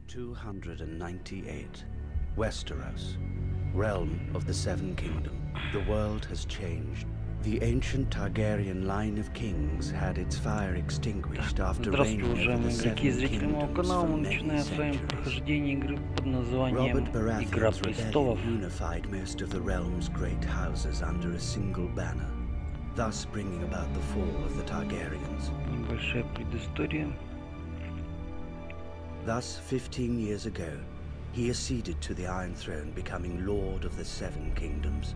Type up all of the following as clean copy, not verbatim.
298. Westeros, realm of the Seven Kingdoms. The world has changed. The ancient Targaryen line of kings had its fire extinguished after reigning over the Seven Kingdoms for many centuries. Robert Baratheon's rebellion unified most of the realm's great houses under a single banner, thus bringing about the fall of the Targaryens. Небольшая предыстория. Thus, 15 years ago, he acceded to the Iron Throne, becoming Lord of the Seven Kingdoms.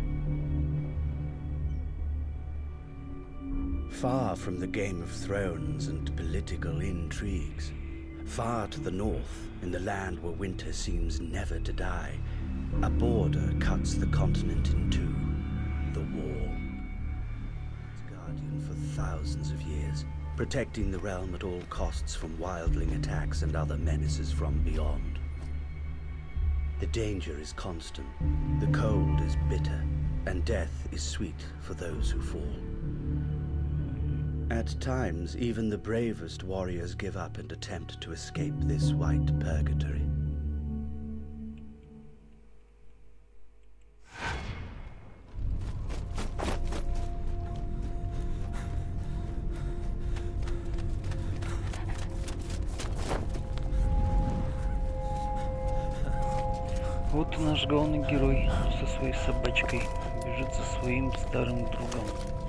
Far from the Game of Thrones and political intrigues, far to the north, in the land where winter seems never to die, a border cuts the continent in two, the Wall. Its guardian for thousands of years, protecting the realm at all costs from wildling attacks and other menaces from beyond. The danger is constant, the cold is bitter, and death is sweet for those who fall. At times, even the bravest warriors give up and attempt to escape this white purgatory. Вот и наш главный герой со своей собачкой бежит за своим старым другом.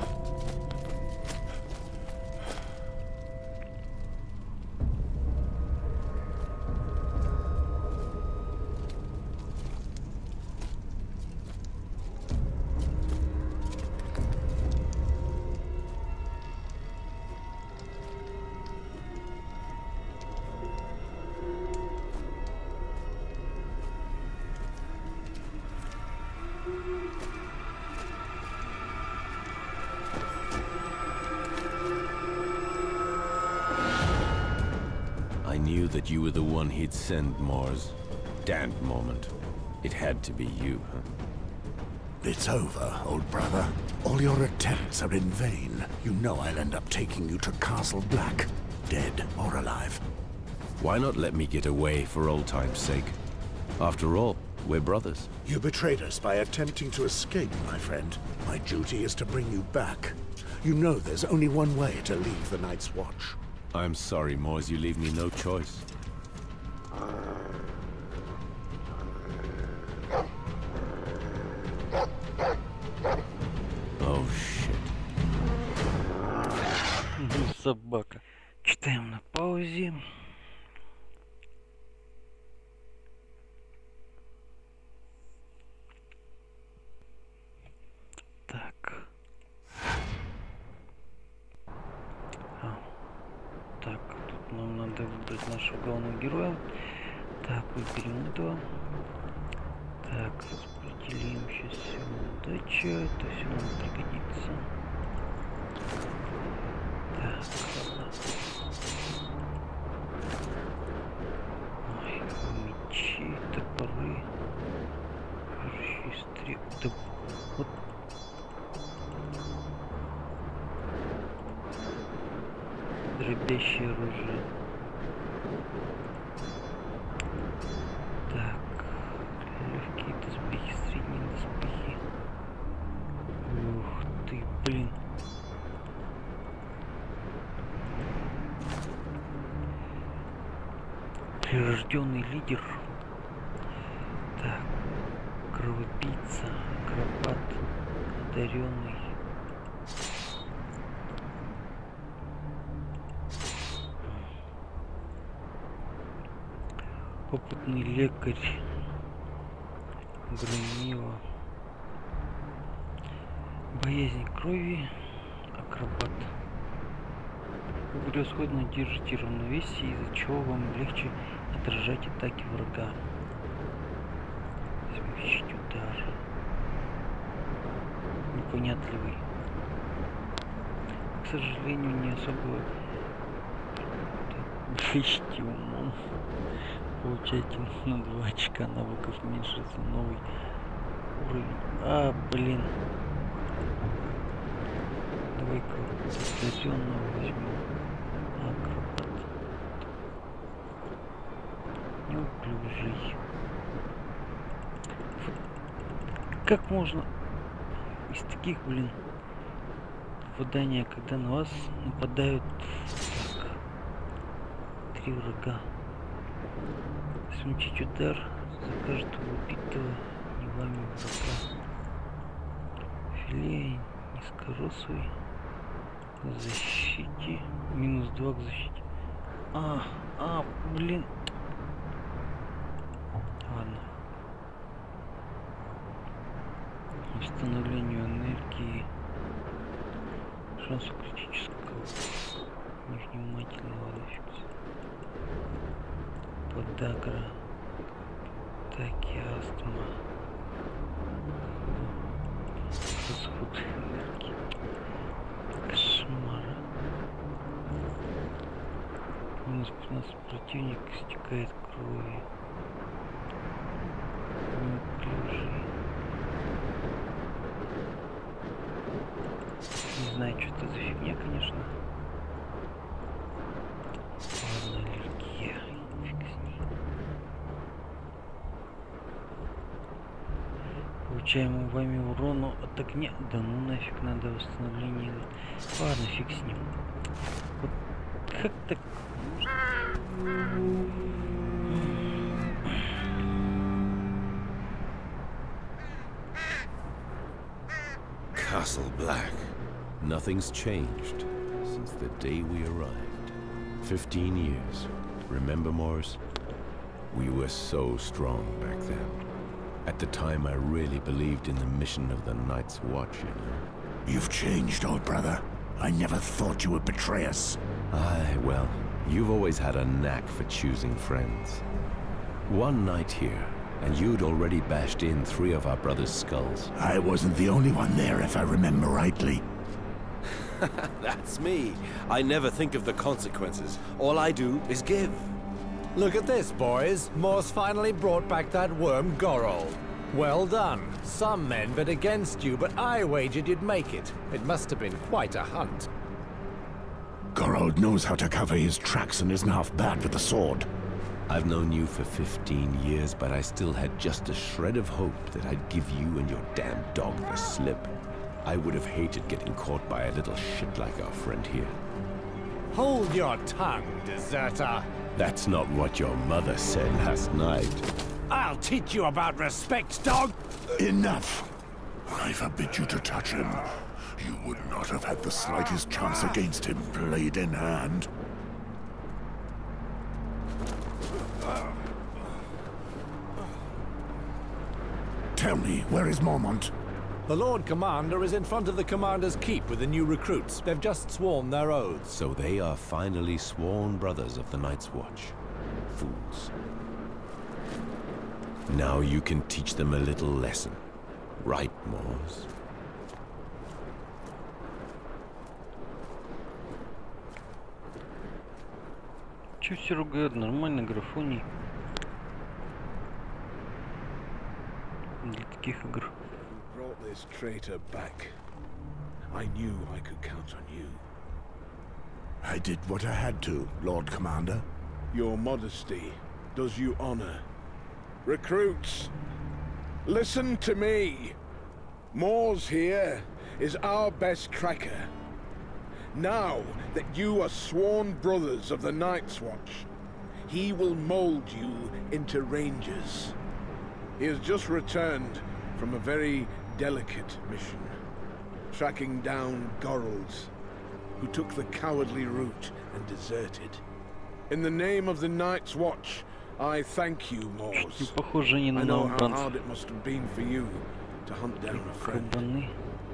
I knew that you were the one he'd send, Mars. Damned moment. It had to be you, huh? It's over, old brother. All your attempts are in vain. You know I'll end up taking you to Castle Black, dead or alive. Why not let me get away for old time's sake? After all, we're brothers. You betrayed us by attempting to escape, my friend. My duty is to bring you back. You know there's only one way to leave the Night's Watch. I'm sorry, Mars, you leave me no choice. Oh, shit. Собака. Читаем на паузе. Так. Так, тут нам надо выбрать нашего главного героя. Так, выберем этого. Так, распределим сейчас все удача. Это все нам пригодится. Так, ладно. Ой, мечи, топоры. Режущие стрелы. Вот. Дробящее оружие. Так, легкие доспехи, средние доспехи. Ух ты, блин. Прирожденный лидер. Так, кровопийца, акробат, одаренный. Опытный лекарь, громила, боязнь крови, акробат. Вы превосходно держите равновесие, из-за чего вам легче отражать атаки врага. Смещить удар. Непонятливый. К сожалению, не особо блещите умом. Получаете на 2 очка навыков меньше за новый уровень. А, блин. Давай-ка казенного возьмем. Акробат. рыжий. Как можно из таких, блин, попадания, когда на вас нападают так, 3 врага. Смягчить удар за каждого убитого не вами врага. Филе низкорослый. Защите. -2 к защите. Блин. Ладно. Восстановлению энергии. Шансу критического. Невнимательного фикс. Подагра. Атаки, астма. Расход энергии. Кошмар. -15 противник истекает кровью. Неуклюжий. Не знаю, что это за фигня, конечно. Ладно, аллергия. Фиг с ней. Получаемому вами урону от огня. Да ну нафиг, надо восстановление. Ладно, фиг с ним. Вот как так? Castle Black. Nothing's changed since the day we arrived. 15 years. Remember, Morris? We were so strong back then. At the time, I really believed in the mission of the Night's Watch, you know. You've changed, old brother. I never thought you would betray us. Aye, well, you've always had a knack for choosing friends. One night here, and you'd already bashed in 3 of our brothers' skulls. I wasn't the only one there, if I remember rightly. That's me. I never think of the consequences. All I do is give. Look at this, boys. Morse finally brought back that worm Gorold. Well done. Some men bet against you, but I wagered you'd make it. It must have been quite a hunt. Gorold knows how to cover his tracks and isn't half bad with the sword. I've known you for 15 years, but I still had just a shred of hope that I'd give you and your damn dog the slip. I would have hated getting caught by a little shit like our friend here. Hold your tongue, deserter. That's not what your mother said last night. I'll teach you about respect, dog! Enough! I forbid you to touch him. You would not have had the slightest chance against him, blade in hand. Tell me, where is Mormont? The Lord Commander is in front of the Commander's Keep with the new recruits. They've just sworn their oaths. So they are finally sworn brothers of the Night's Watch. Fools. Now you can teach them a little lesson. Right, Morse? Чё все ругают? Нормально, графоний. Для таких игр. Brought this traitor back. I knew I could count on you. I did what I had to, Lord Commander. Your modesty does you honor. Recruits, listen to me. Morse here is our best tracker. Now that you are sworn brothers of the Night's Watch, he will mold you into rangers. He has just returned from a very delicate mission, tracking down Gorolds, who took the cowardly route and deserted. In the name of the Night's Watch, I thank you, Morse. I know how hard it must have been for you to hunt down a friend.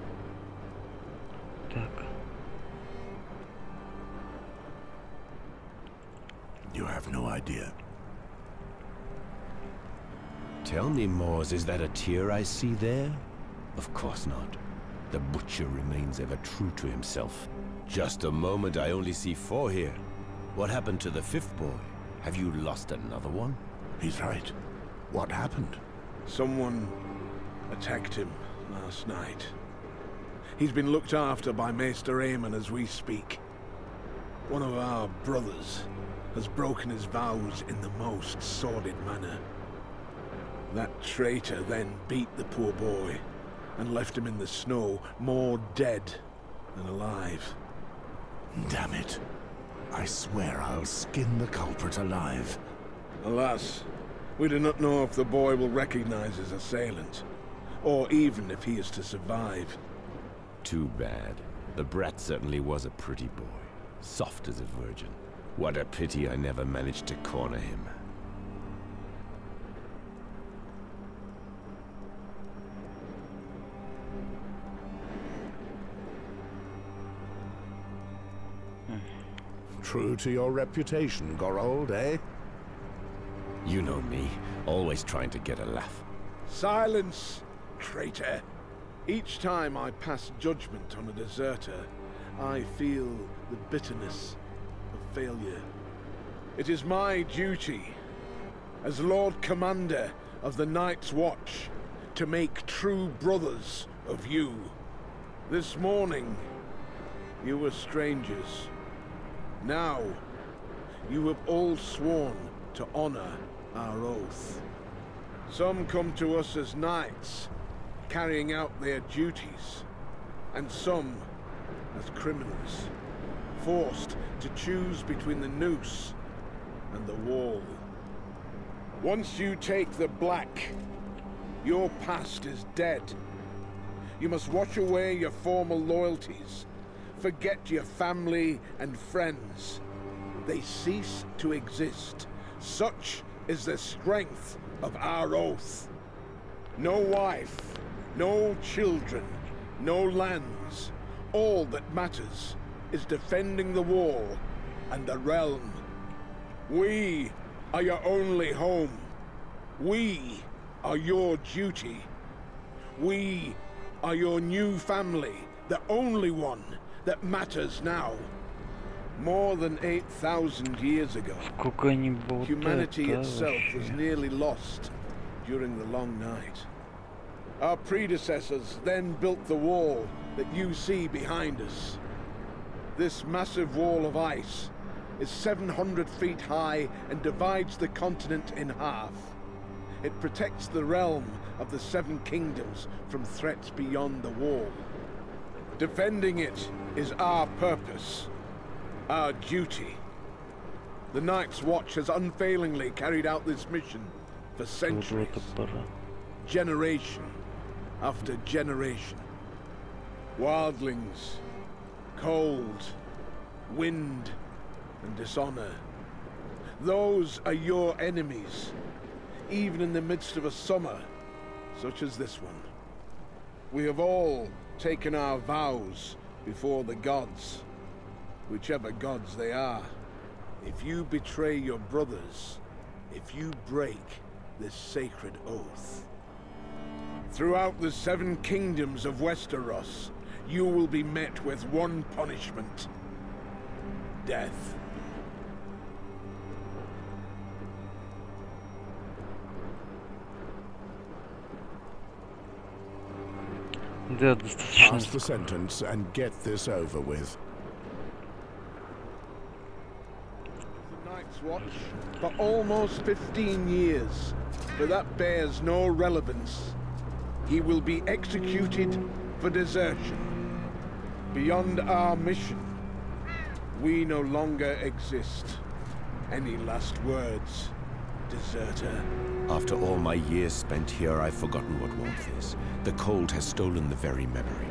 You have no idea. Tell me, Morse, is that a tear I see there? Of course not. The butcher remains ever true to himself. Just a moment, I only see 4 here. What happened to the 5th boy? Have you lost another one? He's right. What happened? Someone attacked him last night. He's been looked after by Maester Aemon as we speak. One of our brothers. has broken his vows in the most sordid manner. That traitor then beat the poor boy and left him in the snow, more dead than alive. Damn it. I swear I'll skin the culprit alive. Alas, we do not know if the boy will recognize his assailant, or even if he is to survive. Too bad. The brat certainly was a pretty boy. Soft as a virgin. What a pity I never managed to corner him. True to your reputation, Gorold, eh? You know me, always trying to get a laugh. Silence, traitor! Each time I pass judgment on a deserter, I feel the bitterness of failure. It is my duty, as Lord Commander of the Night's Watch, to make true brothers of you. This morning, you were strangers. Now, you have all sworn to honor our oath. Some come to us as knights, carrying out their duties, and some as criminals, forced to choose between the noose and the wall. Once you take the black, your past is dead. You must wash away your former loyalties, forget your family and friends. They cease to exist. Such is the strength of our oath. No wife, no children, no lands. All that matters is defending the wall and the realm. We are your only home. We are your duty. We are your new family, the only one that matters now. More than 8,000 years ago, humanity itself was nearly lost during the long night. Our predecessors then built the wall that you see behind us. This massive wall of ice is 700 feet high and divides the continent in half. It protects the realm of the Seven Kingdoms from threats beyond the wall. Defending it is our purpose, our duty. The Night's Watch has unfailingly carried out this mission for centuries, generation after generation. Wildlings, cold, wind, and dishonor. Those are your enemies, even in the midst of a summer such as this one. We have all taken our vows before the gods, whichever gods they are. If you betray your brothers, if you break this sacred oath, throughout the Seven Kingdoms of Westeros, you will be met with one punishment: death. Pass the sentence and get this over with. The Night's Watch for almost 15 years, but that bears no relevance. He will be executed for desertion. Beyond our mission, we no longer exist. Any last words, deserter? After all my years spent here, I've forgotten what warmth is. The cold has stolen the very memory.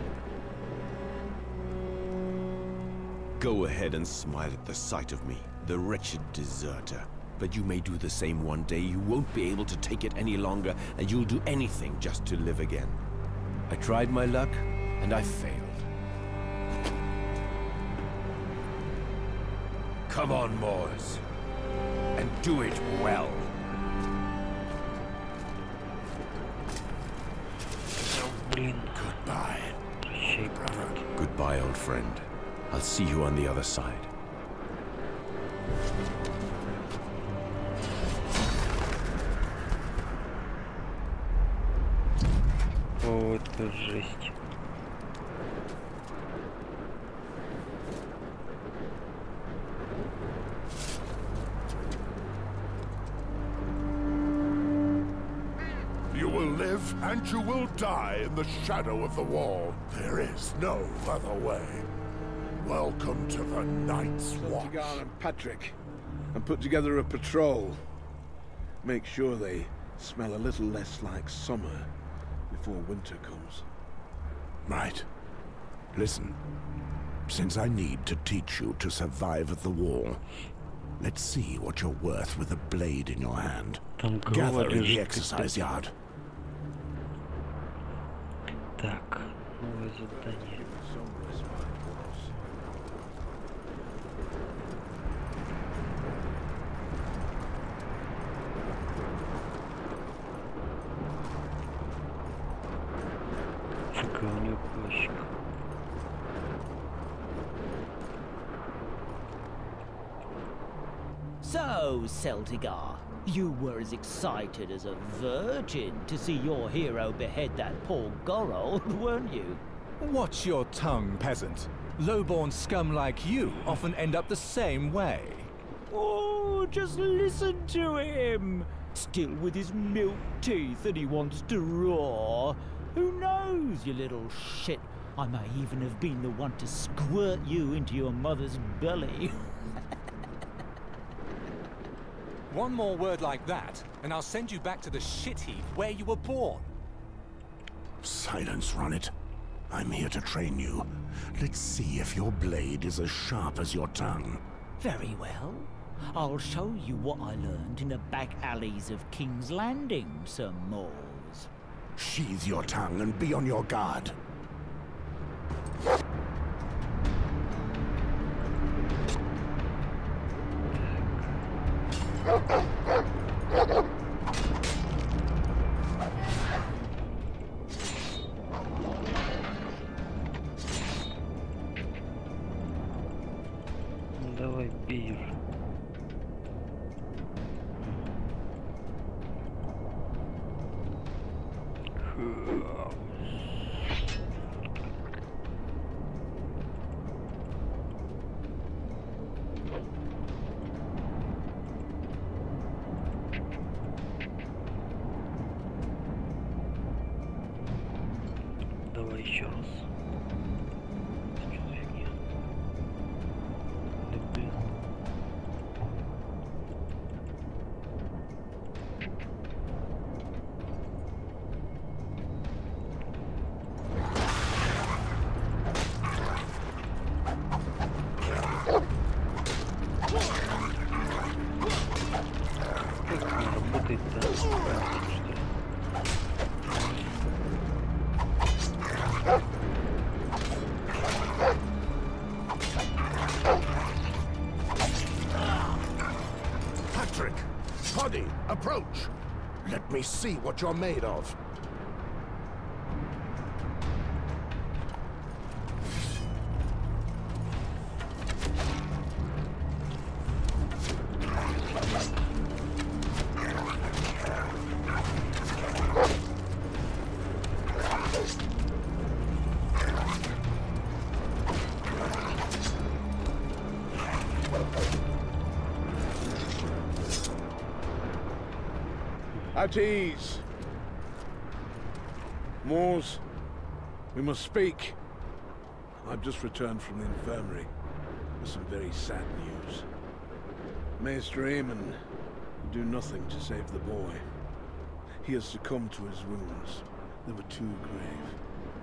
Go ahead and smile at the sight of me, the wretched deserter. But you may do the same one day. You won't be able to take it any longer, and you'll do anything just to live again. I tried my luck, and I failed. Come on, Moors, and do it well. Goodbye. Goodbye, old friend. I'll see you on the other side. О, это жесть. and you will die in the shadow of the wall. There is no other way. Welcome to the Night's Watch. Celtigar and Patrick, and put together a patrol. Make sure they smell a little less like summer before winter comes. Right. Listen. Since I need to teach you to survive at the wall, let's see what you're worth with a blade in your hand. Gather in the exercise yard. Так, новое задание. Какой у него плащик. So, Celtigar, you were as excited as a virgin to see your hero behead that poor Gorold, weren't you? Watch your tongue, peasant. Low-born scum like you often end up the same way. Oh, just listen to him! Still with his milk teeth and he wants to roar. Who knows, you little shit? I may even have been the one to squirt you into your mother's belly. One more word like that, and I'll send you back to the shit heap where you were born. Silence, Ronnet. I'm here to train you. Let's see if your blade is as sharp as your tongue. Very well. I'll show you what I learned in the back alleys of King's Landing, Sir Moors. Sheathe your tongue and be on your guard. Давай, бей уже. Давай еще раз. Что за фигня? Да блин. Как не работает-то? Правильно, что ли? Patrick! Poddy, approach! Let me see what you're made of. At ease. Moors, we must speak. I've just returned from the infirmary with some very sad news. Maester Aemon would do nothing to save the boy. He has succumbed to his wounds. They were too grave.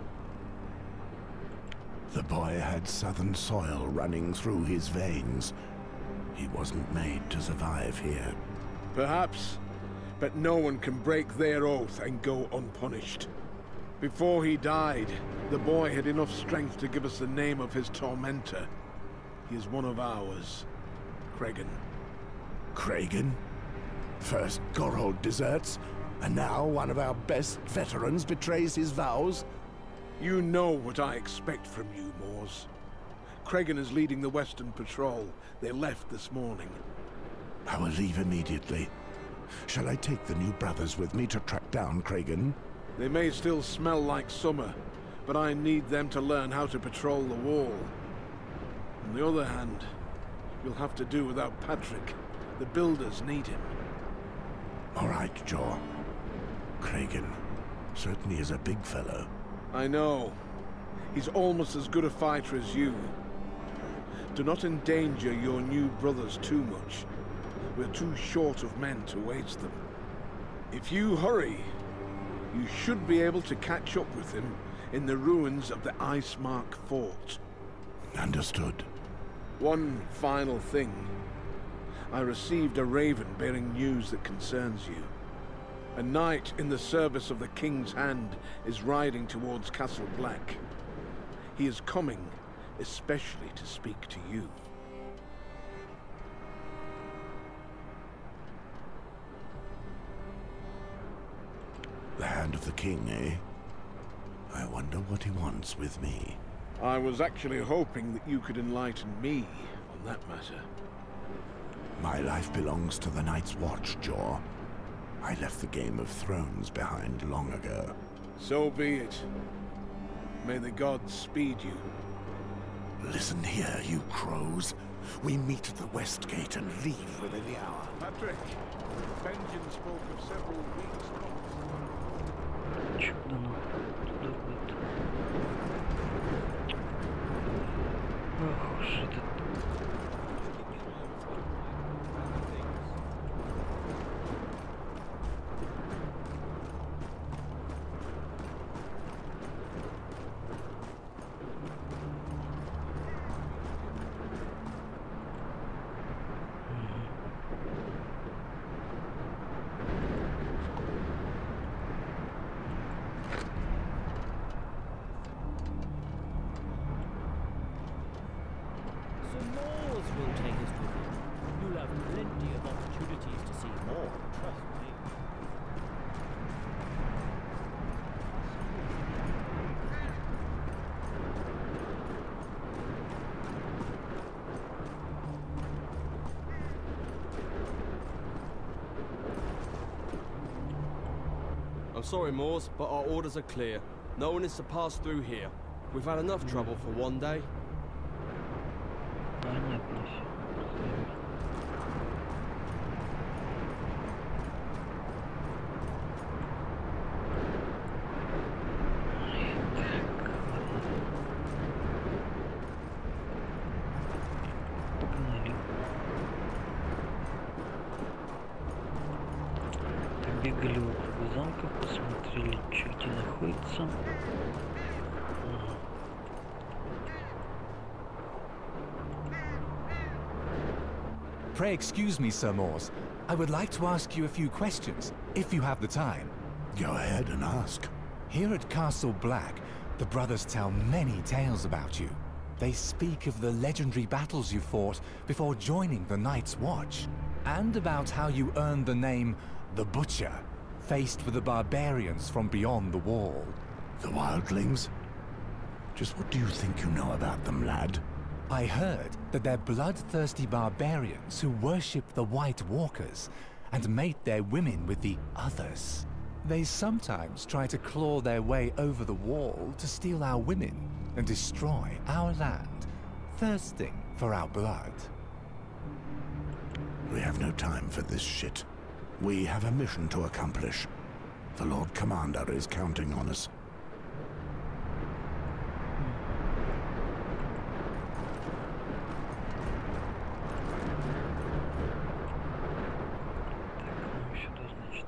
The boy had southern soil running through his veins. He wasn't made to survive here. Perhaps, but no one can break their oath and go unpunished. Before he died, the boy had enough strength to give us the name of his tormentor. He is one of ours, Cregan. Cregan? First Gorold deserts, and now one of our best veterans betrays his vows? You know what I expect from you, Moors. Cregan is leading the Western Patrol. They left this morning. I will leave immediately. Shall I take the new brothers with me to track down Cregan? They may still smell like summer, but I need them to learn how to patrol the wall. On the other hand, you'll have to do without Patrick. The builders need him. All right, Jaw. Cregan, Certainly is a big fellow. I know. He's almost as good a fighter as you. Do not endanger your new brothers too much. We're too short of men to waste them. If you hurry, you should be able to catch up with him in the ruins of the Ismahawk fort. Understood. One final thing. I received a raven bearing news that concerns you. A knight in the service of the King's Hand is riding towards Castle Black. He is coming, especially to speak to you. The Hand of the King, eh? I wonder what he wants with me. I was actually hoping that you could enlighten me on that matter. My life belongs to the Night's Watch, Jaw. I left the Game of Thrones behind long ago. So be it. May the gods speed you. Listen here, you crows. We meet at the West Gate and leave within the hour. Patrick, Benjamin spoke of several weeks. Чудо, ну, туда будет. Ох уж этот. Some Moors will take us with him. You'll have plenty of opportunities to see more, trust me. I'm sorry, Moors, but our orders are clear. No one is to pass through here. We've had enough trouble for one day. Понятно всё. Погнали. Побегали вокруг замка, посмотрели, что где находится. Pray excuse me, Sir Moors. I would like to ask you a few questions, if you have the time. Go ahead and ask. Here at Castle Black, the brothers tell many tales about you. They speak of the legendary battles you fought before joining the Night's Watch, and about how you earned the name the Butcher, faced with the barbarians from beyond the wall. The wildlings? Just what do you think you know about them, lad? I heard that they're bloodthirsty barbarians who worship the White Walkers and mate their women with the others. They sometimes try to claw their way over the wall to steal our women and destroy our land, thirsting for our blood. We have no time for this shit. We have a mission to accomplish. The Lord Commander is counting on us. Сюда, значит.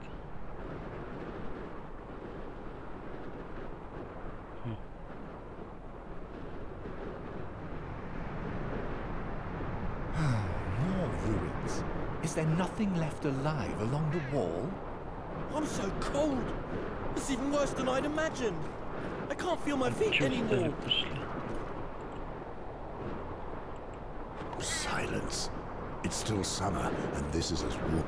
More ruins. Is there nothing left alive along the wall? I'm so cold. It's even worse than I'd imagined. I can't feel my feet anymore. Silence. It's still summer, and this is as warm.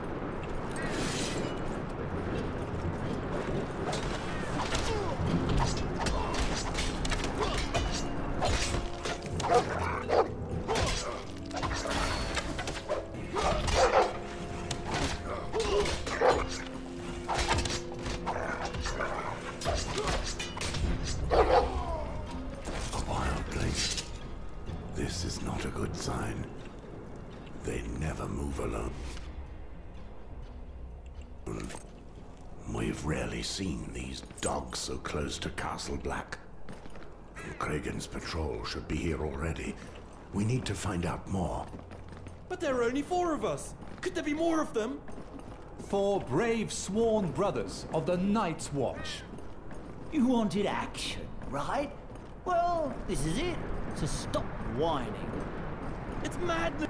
This is not a good sign. They never move alone. We've rarely seen these dogs so close to Castle Black. Kragan's patrol should be here already. We need to find out more. But there are only 4 of us. Could there be more of them? 4 brave sworn brothers of the Night's Watch. You wanted action, right? Well, this is it. So stop whining. It's madness.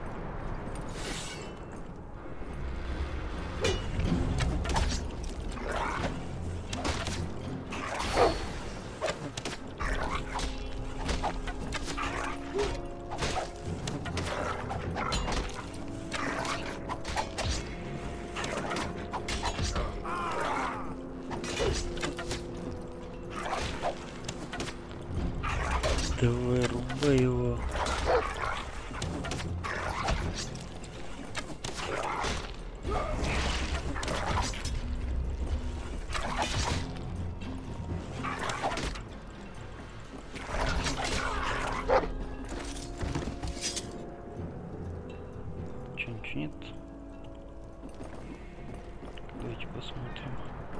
Давай, рубай его. Чё-нибудь нет? Давайте посмотрим.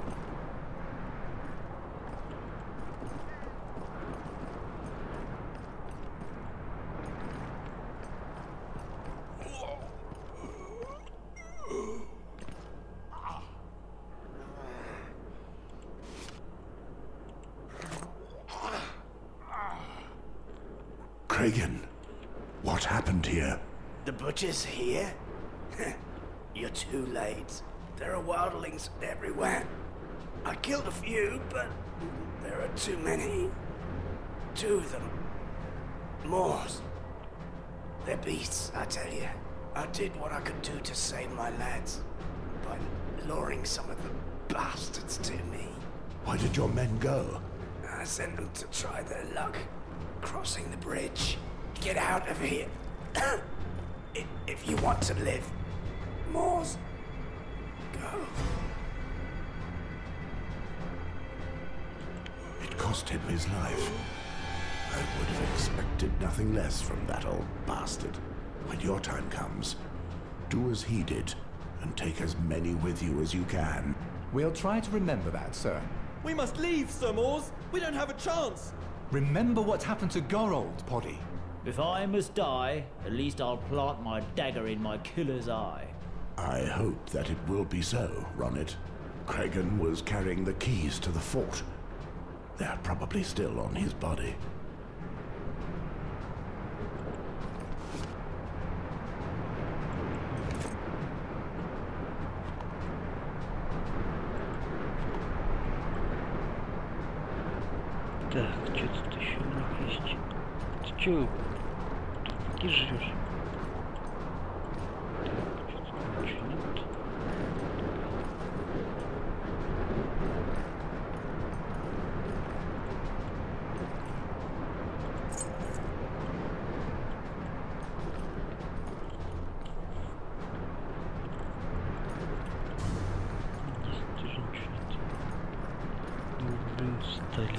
Kragan, what happened here? The butcher's here? You're too late. There are wildlings everywhere. I killed a few, but there are too many. 2 of them. Moors. They're beasts, I tell you. I did what I could do to save my lads by luring some of the bastards to me. Why did your men go? I sent them to try their luck crossing the bridge. Get out of here. If you want to live. Moors. Go. It cost him his life. I would have expected nothing less from that old bastard. When your time comes, do as he did, and take as many with you as you can. We'll try to remember that, sir. We must leave, Sir Moors. We don't have a chance. Remember what happened to Gorold, Poddy. If I must die, at least I'll plant my dagger in my killer's eye. I hope that it will be so, Ronnet. Kragan was carrying the keys to the fort. They're probably still on his body. Так, что тут еще у них есть? Ты чё? Тут где живешь? Так, что тут ничего нет. Здесь тоже ничего нет. Блин, встали.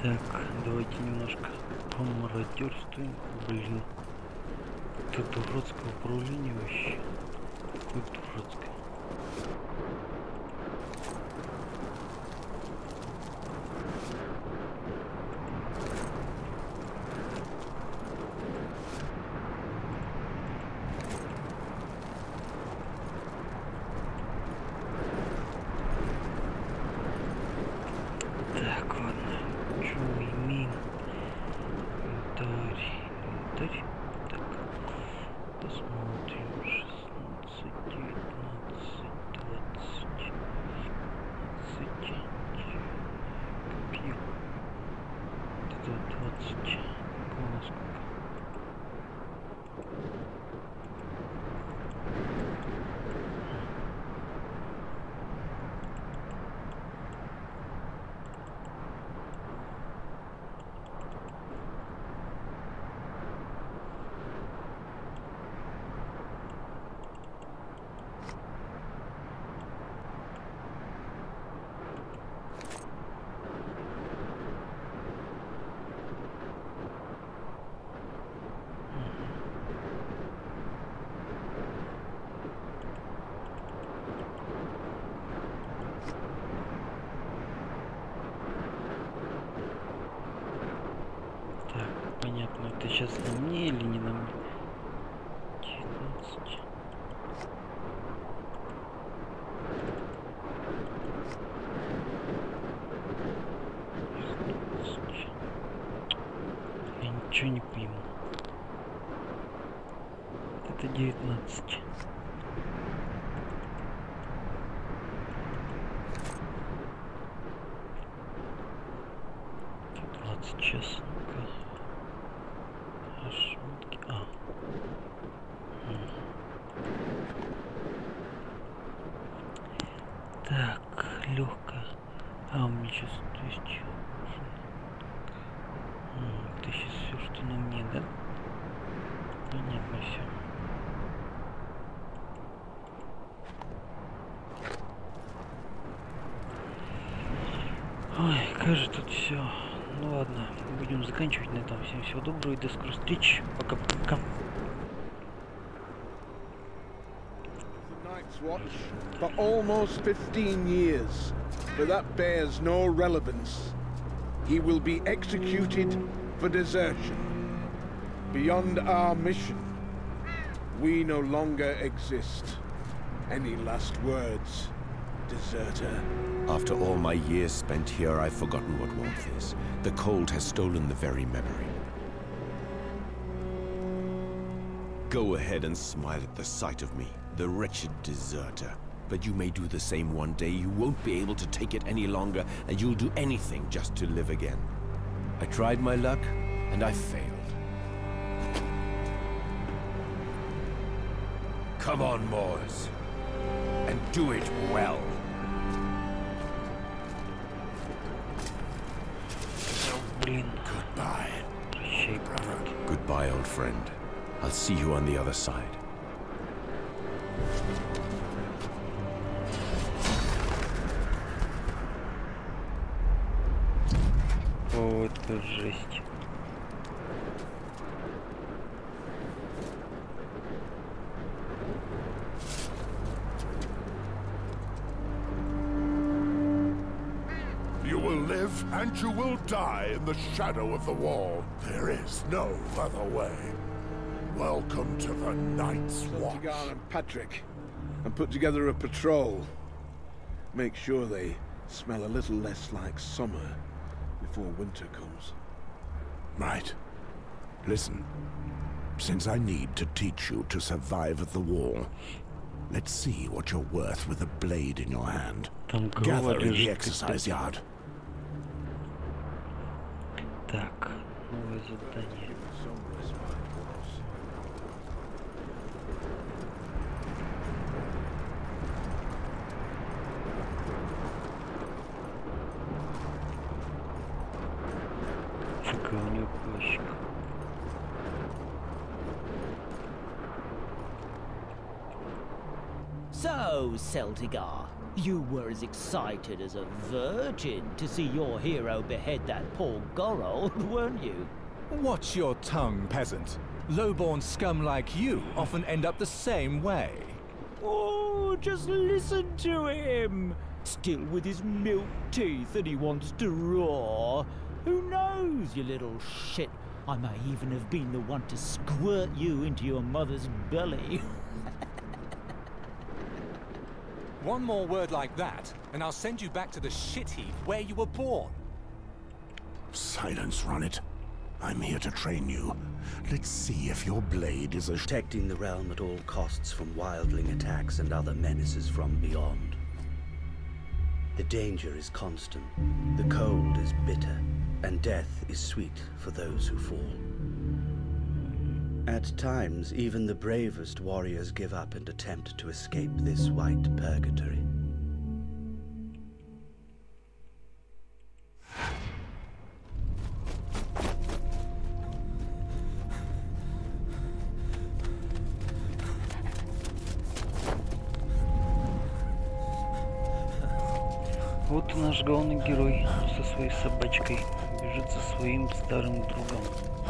Так, давайте немножко помародерствуем. Блин. Это дурацкое управление вообще. Какое дурацкое. Так, ладно. Что мы имеем? Инвентарь. Так. Посмотрим. 16, 19, 20. 20. Копье. Это 20. Какого сколько? Понятно, это сейчас на мне или не на мне? 19. Я ничего не пойму. Это 19. Это 20 сейчас. Так, легкая. А, у меня сейчас 1000. Это сейчас все, что на мне, да? Понятно все. Ой, кажется, тут все. Ну ладно, будем заканчивать на этом. Всем всего доброго и до скорых встреч. Пока-пока. Watch for almost 15 years, but that bears no relevance. He will be executed for desertion. Beyond our mission, we no longer exist. Any last words, deserter? After all my years spent here, I've forgotten what warmth is. The cold has stolen the very memory. Go ahead and smile at the sight of me, the wretched deserter. But you may do the same one day. You won't be able to take it any longer, and you'll do anything just to live again. I tried my luck, and I failed. Come on, Moors, and do it well. Goodbye. Goodbye, old friend. I'll see you on the other side. Вот это жесть. You will live and you will die in the shadow of the wall. There is no other way. Welcome to the Night's Watch. Cigar and Patrick, and put together a patrol. Make sure they smell a little less like summer before winter comes. Right. Listen. Since I need to teach you to survive at the wall, let's see what you're worth with a blade in your hand. Gather in the exercise yard. Так, новое задание. Какой у него плащик. So, Celtigar, You were as excited as a virgin to see your hero behead that poor Gorold, weren't you? Watch your tongue, peasant. Low-born scum like you often end up the same way. Oh, just listen to him! Still with his milk teeth and he wants to roar. Who knows, you little shit? I may even have been the one to squirt you into your mother's belly. One more word like that, and I'll send you back to the shit heap where you were born. Silence, Ronnet. I'm here to train you. Let's see if your blade is as... Protecting the realm at all costs from wildling attacks and other menaces from beyond. The danger is constant, the cold is bitter, and death is sweet for those who fall. At times, even the bravest warriors give up and attempt to escape this white purgatory. Вот и наш главный герой со своей собачкой бежит за своим старым другом.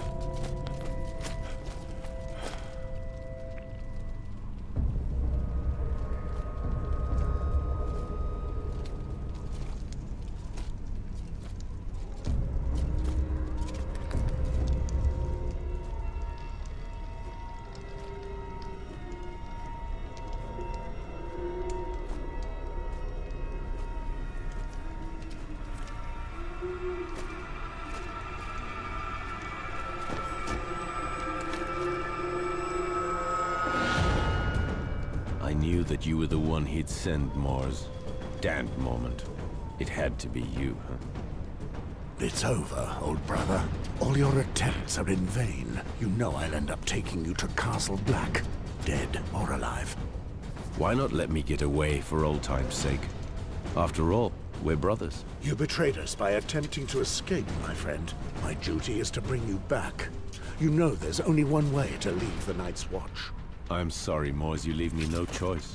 I knew that you were the one he'd send, Mors. Damned moment. It had to be you, huh? It's over, old brother. All your attempts are in vain. You know I'll end up taking you to Castle Black, dead or alive. Why not let me get away for old time's sake? After all, we're brothers. You betrayed us by attempting to escape, my friend. My duty is to bring you back. You know there's only one way to leave the Night's Watch. I'm sorry, Mors, you leave me no choice.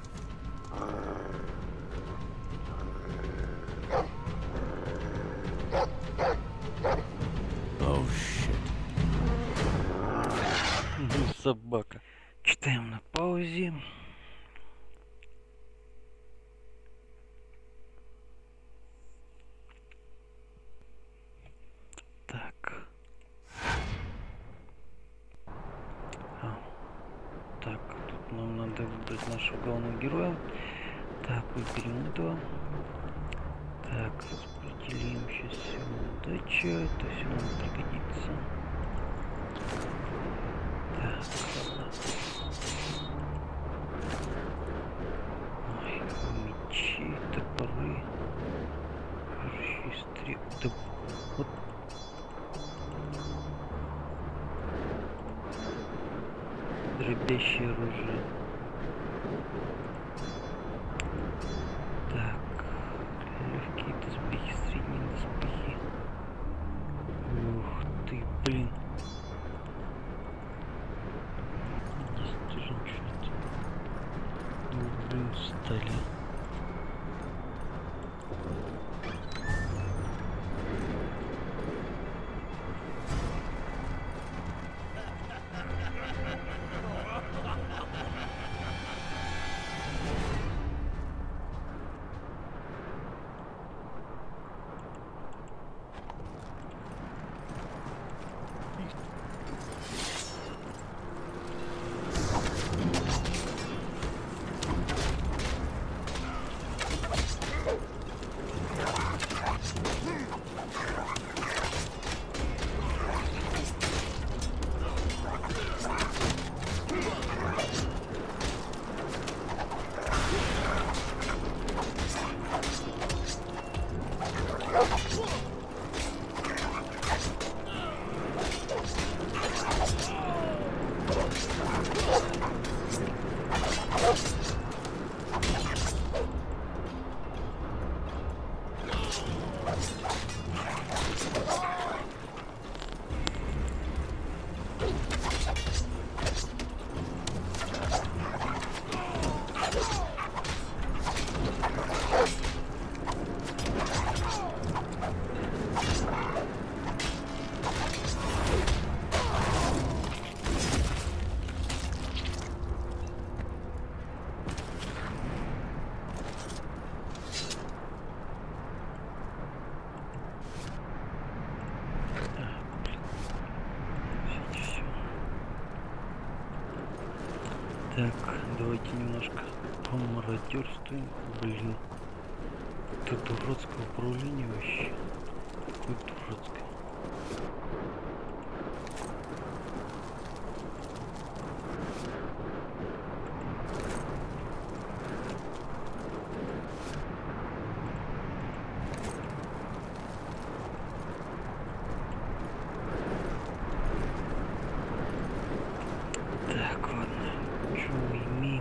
Oh, shit. Собака. Читаем на паузе. Так. Так, тут нам надо выбрать нашего главного героя. Так, выберем этого. Так, распределим сейчас все удача. Это все нам пригодится. Так, ладно. Ой, мечи, топоры. Режущие стрелы. Да, вот. Дробящее оружие. Так, легкие доспехи, средние доспехи. Ух ты, блин. Здесь тоже ничего нет. Ну, блин, стали. Так, давайте немножко помародерствуем. Блин. Это дурацкое управление вообще. Какое дурацкое. Так, ладно. Что мы имеем?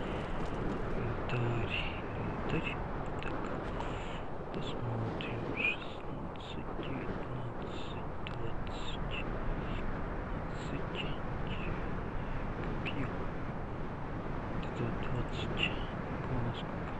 Инвентарь. Так, посмотрим. 16, 19, 20. 20. Копье. Это 20. Сколько?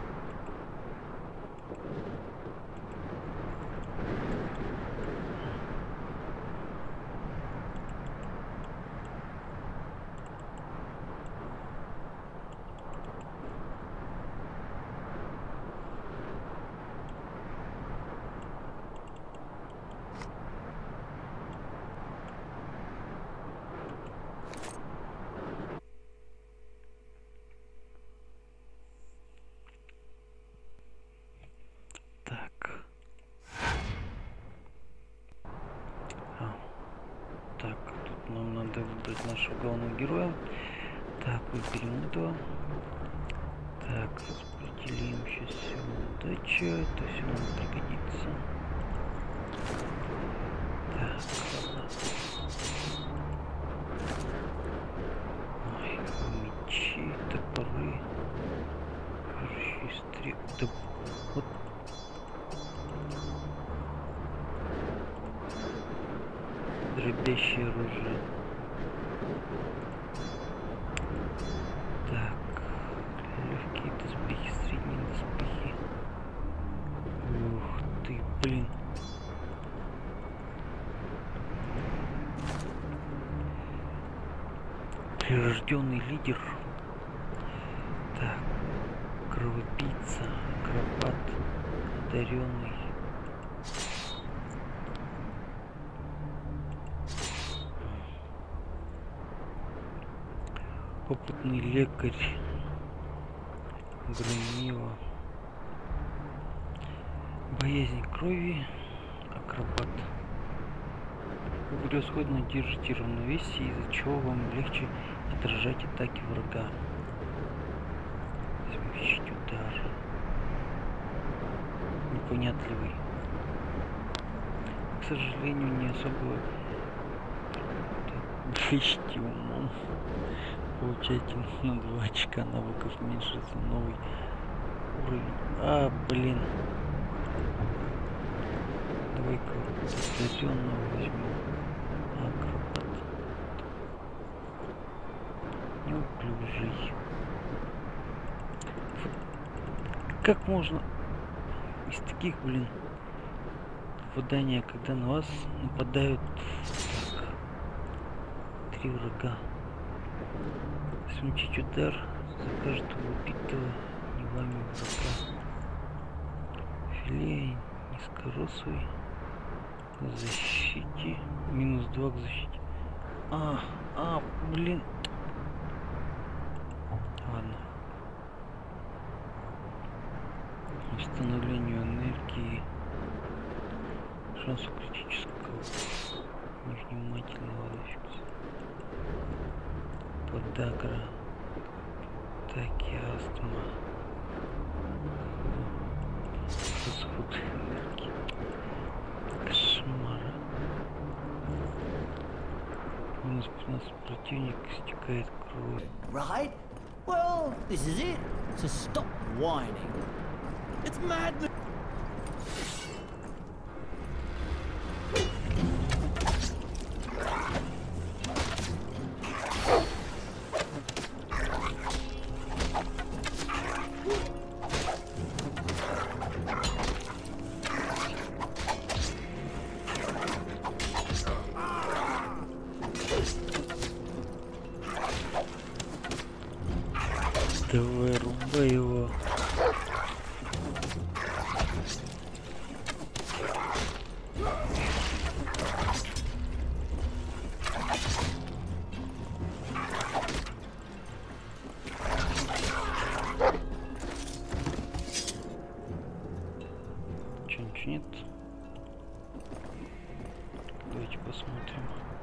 Так, тут нам надо выбрать нашего главного героя. Так, выберем этого. Так, распределим сейчас все удача. Это все нам пригодится. Так, ладно. Ой, мечи, топоры. Режущие стрелы. Да, вот. Дробящее оружие. Так, легкие доспехи, средние доспехи. Ух ты, блин. Прирожденный лидер. Так, кровопийца, акробат, одаренный. Опытный лекарь, громила, боязнь крови, акробат. Вы превосходно держите равновесие, из-за чего вам легче отражать атаки врага. Смещить удар. Непонятливый. К сожалению, не особо блещите умом. Получаете на 2 очка навыков меньше за новый уровень. А, блин. Давай-ка одаренного возьмем. Акробат. Неуклюжий. Как можно из таких, блин, попадания, когда на вас нападают так, 3 врага? Смягчить удар за каждого убитого не вами врага. Филе низкорослый. Защите. Минус 2 к защите. Блин. Ладно. Восстановлению энергии. Шанс критического. Невнимательный ловец. Подагра. Атаки, астма. Расход энергии. Кошмар. Минус 15 противник, стекает кровь. Right? Well, this is it. So stop whining. It's madness! Давай, рубай его. Давайте посмотрим.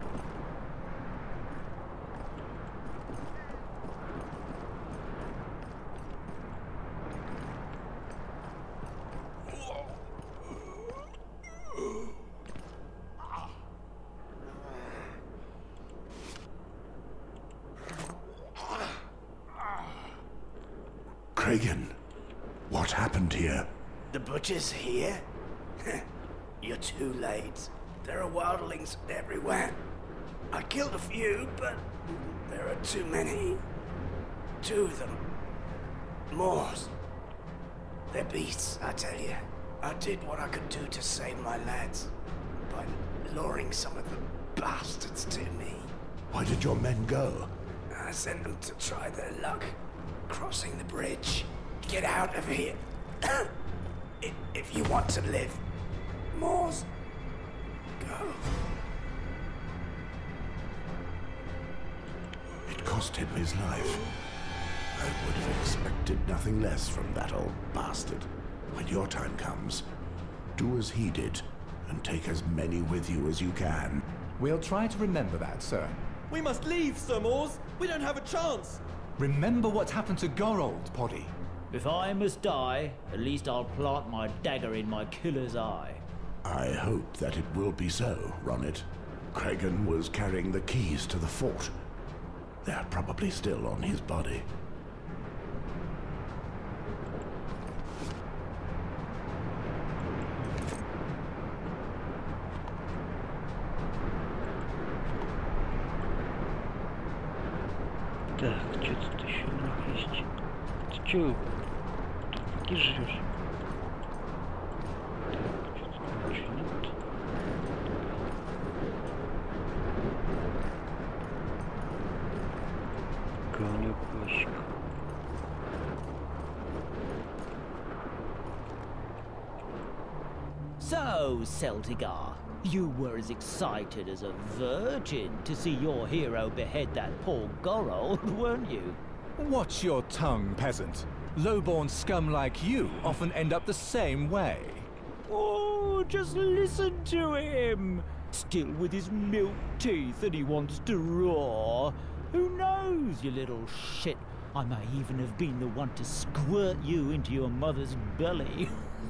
Kragan, what happened here? The butcher's here? You're too late. There are wildlings everywhere. I killed a few, but there are too many. 2 of them. Moors. They're beasts, I tell you. I did what I could do to save my lads by luring some of the bastards to me. Why did your men go? I sent them to try their luck crossing the bridge. Get out of here. If you want to live. Moors. Go. It cost him his life. I would have expected nothing less from that old bastard. When your time comes, do as he did, and take as many with you as you can. We'll try to remember that, sir. We must leave, Sir Moors. We don't have a chance. Remember what happened to Gorold, Poddy. If I must die, at least I'll plant my dagger in my killer's eye. I hope that it will be so, Ronnet. Kragan was carrying the keys to the fort. They're probably still on his body. Так, что тут еще у них есть? Ты чё? Ты жрёшь? Так, что тут ничего нет. Камня пачка. So, Celtigar, you were as excited as a virgin to see your hero behead that poor Gorold, weren't you? Watch your tongue, peasant. Low-born scum like you often end up the same way. Oh, just listen to him! Still with his milk teeth and he wants to roar. Who knows, you little shit? I may even have been the one to squirt you into your mother's belly.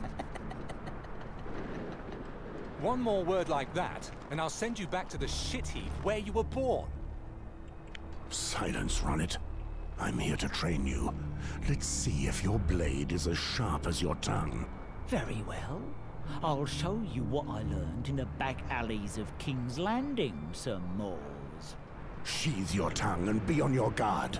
One more word like that, and I'll send you back to the shit heap where you were born. Silence, Ronnet. I'm here to train you. Let's see if your blade is as sharp as your tongue. Very well. I'll show you what I learned in the back alleys of King's Landing, Sir Moors. Sheathe your tongue and be on your guard.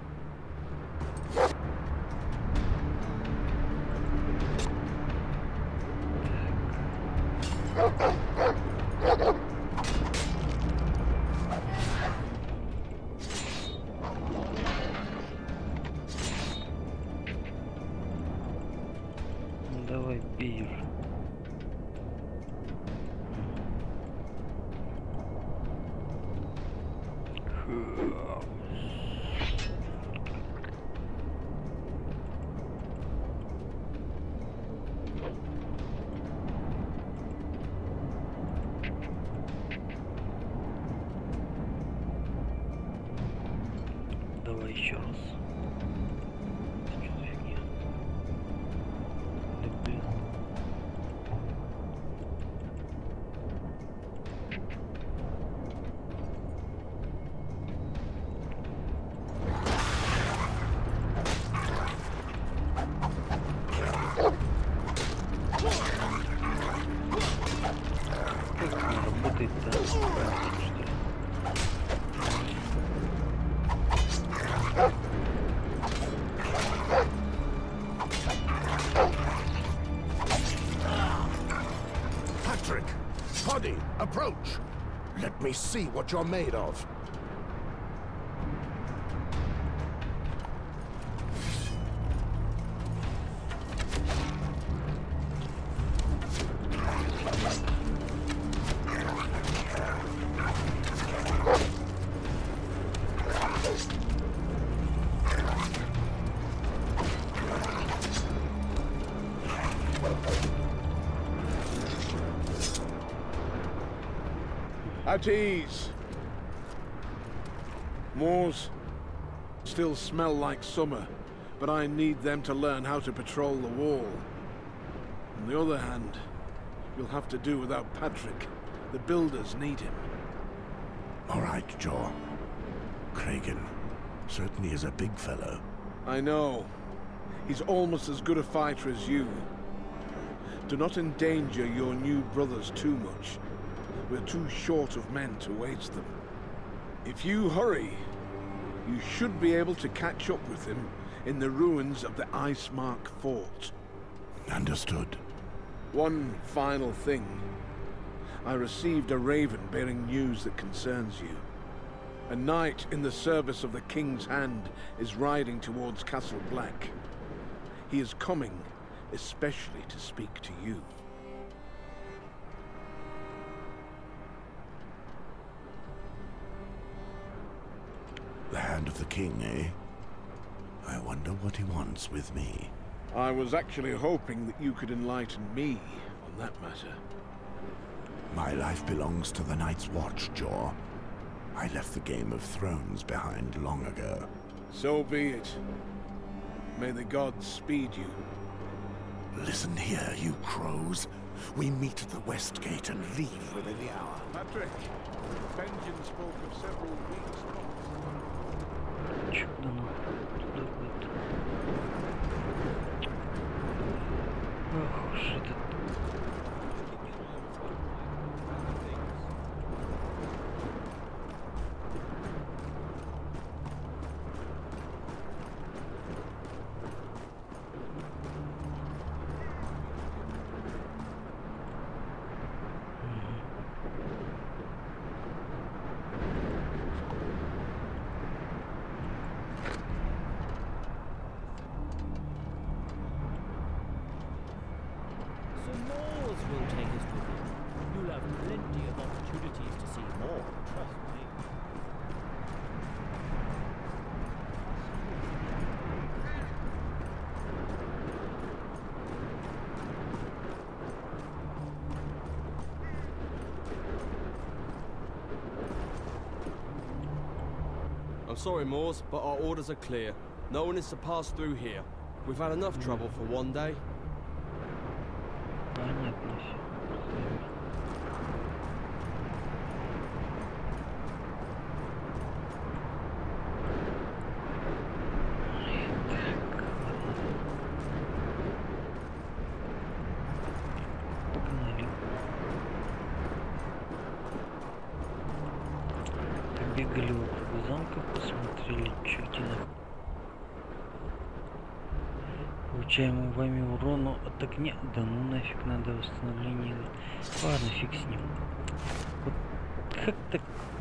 Давай, бей уже. Давай еще раз. Что за фигня? Да блин. Как она работает-то? Правильно, что ли? Patrick! Poddy, approach! Let me see what you're made of. At ease. Moors still smell like summer, but I need them to learn how to patrol the wall. On the other hand, you'll have to do without Patrick. The builders need him. All right, Jaw. Kragan certainly is a big fellow. I know. He's almost as good a fighter as you. Do not endanger your new brothers too much. We're too short of men to waste them. If you hurry, you should be able to catch up with him in the ruins of the Ismahawk fort. Understood. One final thing. I received a raven bearing news that concerns you. A knight in the service of the King's Hand is riding towards Castle Black. He is coming, especially to speak to you. The Hand of the King, eh? I wonder what he wants with me. I was actually hoping that you could enlighten me on that matter. My life belongs to the Night's Watch, Jaw. I left the Game of Thrones behind long ago. So be it. May the gods speed you. Listen here, you crows. We meet at the West Gate and leave within the hour. Patrick, Benjamin spoke of several weeks. Чудно, туда будет. Ох уж этот. Will take us with him. You'll have plenty of opportunities to see more, trust me. I'm sorry, Moors, but our orders are clear. No one is to pass through here. We've had enough trouble for one day. Понятно все. Погнали. Побегали вокруг замка, посмотрели, что где находится. Получаемому вами урону от огня. Да ну нафиг, надо восстановление. Ладно, фиг с ним. Вот как так?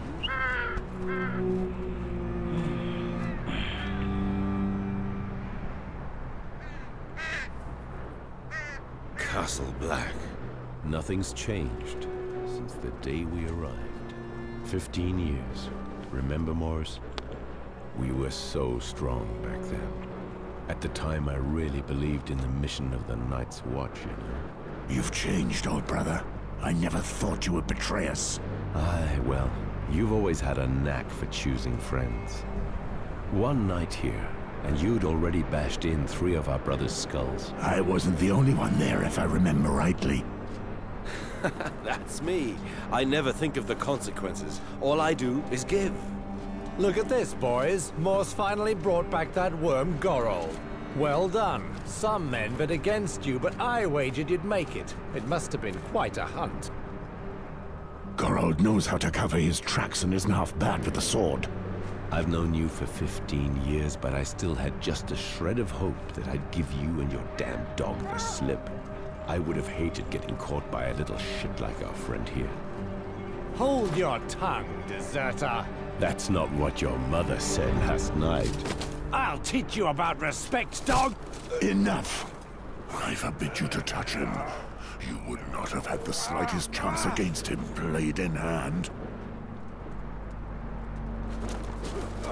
Castle Black. Nothing's changed since the day we arrived. 15 years. Remember, Morris? We were so strong back then. At the time, I really believed in the mission of the Night's Watch, you know. You've changed, old brother. I never thought you would betray us. Aye, well, you've always had a knack for choosing friends. One night here, and you'd already bashed in 3 of our brothers' skulls. I wasn't the only one there, if I remember rightly. That's me. I never think of the consequences. All I do is give. Look at this, boys. Morse finally brought back that worm Gorol. Well done. Some men bet against you, but I wagered you'd make it. It must have been quite a hunt. Gorol knows how to cover his tracks and isn't half bad with the sword. I've known you for 15 years, but I still had just a shred of hope that I'd give you and your damn dog the slip. I would have hated getting caught by a little shit like our friend here. Hold your tongue, deserter. That's not what your mother said last night. I'll teach you about respect, dog! Enough! I forbid you to touch him. You would not have had the slightest chance against him, blade in hand.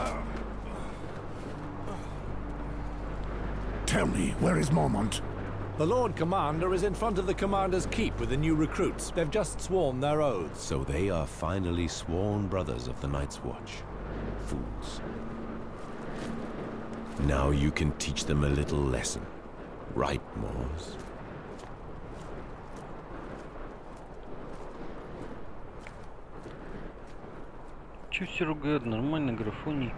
Tell me, where is Mormont? The Lord Commander is in front of the Commander's keep with the new recruits. They've just sworn their oaths. So they are finally sworn brothers of the Night's Watch. Fools. Now you can teach them a little lesson. Right, Moors? Чё все ругают? Нормально, графоний.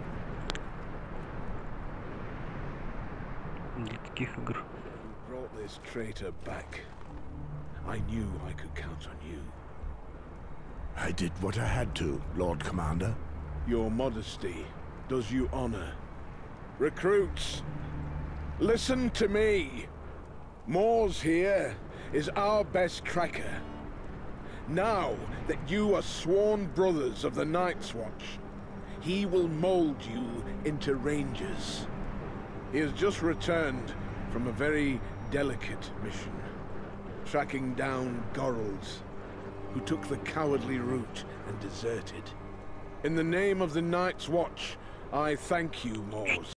Для таких игр. Brought this traitor back. I knew I could count on you. I did what I had to, Lord Commander. Your modesty does you honor. Recruits, listen to me. Moors here is our best cracker. Now that you are sworn brothers of the Night's Watch, he will mold you into rangers. He has just returned from a very delicate mission, tracking down Gorals, who took the cowardly route and deserted. In the name of the Night's Watch, I thank you, Moors.